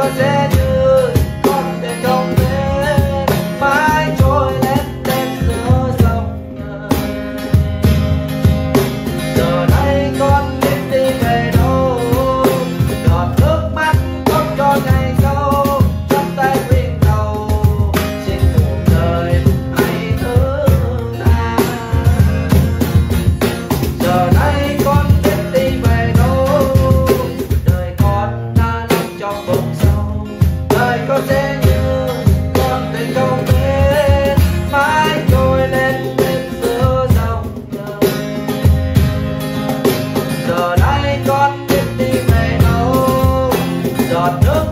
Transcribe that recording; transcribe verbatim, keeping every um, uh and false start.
có sẽ như con thuyền không bên mãi trôi lên lên giữa dòng. Giờ đây con biết đi về đâu, giọt nước mắt khóc cho ngày sau trong tay quyên cầu xin cuộc đời hãy thứ tha. Giờ đây con biết đi về đâu, đời con đã nằm trong vực sâu. Đời con sẽ như con thuyền không bên mãi trôi lên lên giữa dòng. Giờ đây con biết đi về đâu, giọt nước